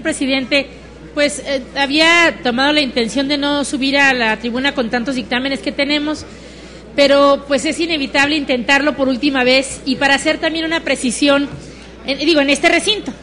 señor presidente, pues había tomado la intención de no subir a la tribuna con tantos dictámenes que tenemos, pero pues es inevitable intentarlo por última vez y para hacer también una precisión, en este recinto,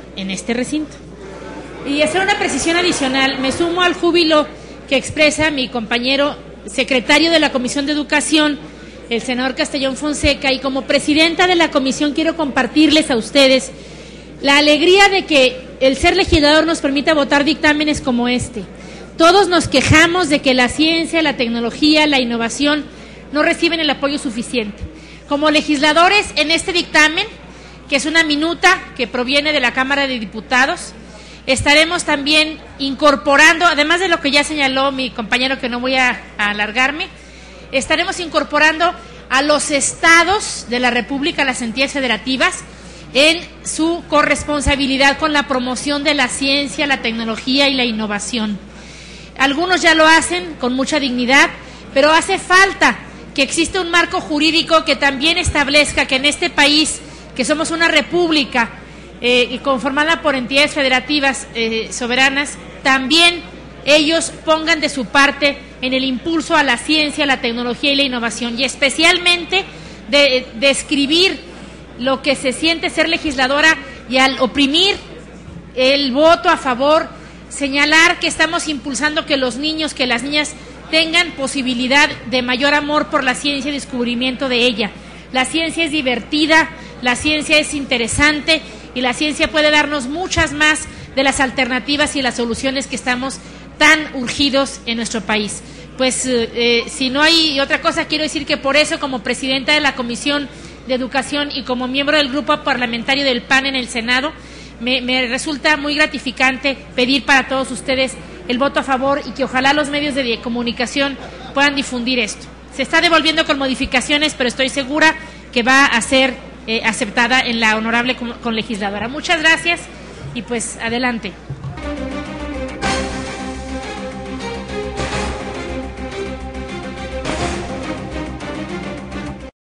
y hacer una precisión adicional. Me sumo al júbilo que expresa mi compañero secretario de la Comisión de Educación, el senador Castellón Fonseca, y como presidenta de la comisión quiero compartirles a ustedes la alegría de que el ser legislador nos permita votar dictámenes como este. Todos nos quejamos de que la ciencia, la tecnología, la innovación no reciben el apoyo suficiente. Como legisladores, en este dictamen, que es una minuta que proviene de la Cámara de Diputados, estaremos también incorporando, además de lo que ya señaló mi compañero, que no voy a alargarme, estaremos incorporando a los estados de la República, las entidades federativas, en su corresponsabilidad con la promoción de la ciencia, la tecnología y la innovación. Algunos ya lo hacen con mucha dignidad, pero hace falta que exista un marco jurídico que también establezca que en este país, que somos una república y conformada por entidades federativas soberanas, también ellos pongan de su parte en el impulso a la ciencia, la tecnología y la innovación, y especialmente de describir lo que se siente ser legisladora, y al oprimir el voto a favor, señalar que estamos impulsando que los niños, que las niñas tengan posibilidad de mayor amor por la ciencia y descubrimiento de ella. La ciencia es divertida, la ciencia es interesante y la ciencia puede darnos muchas más de las alternativas y las soluciones que estamos tan urgidos en nuestro país. Pues si no hay otra cosa, quiero decir que por eso, como presidenta de la Comisión de Educación y como miembro del grupo parlamentario del PAN en el Senado, me resulta muy gratificante pedir para todos ustedes el voto a favor y que ojalá los medios de comunicación puedan difundir esto. Se está devolviendo con modificaciones, pero estoy segura que va a ser aceptada en la honorable legisladora. Muchas gracias y pues adelante.